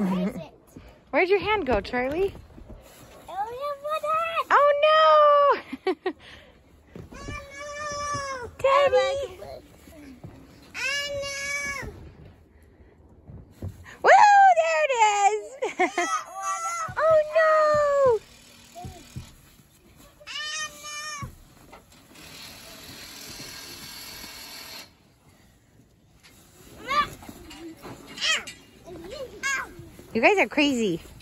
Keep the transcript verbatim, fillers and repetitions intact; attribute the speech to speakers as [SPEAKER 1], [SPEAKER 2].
[SPEAKER 1] Where's it?
[SPEAKER 2] Where'd your hand go, Charlie?
[SPEAKER 1] I only have one hand.
[SPEAKER 2] Oh no!
[SPEAKER 1] Oh, no.
[SPEAKER 2] Daddy!
[SPEAKER 1] Oh, no.
[SPEAKER 2] Whoa, there it is! Oh no! You guys are crazy.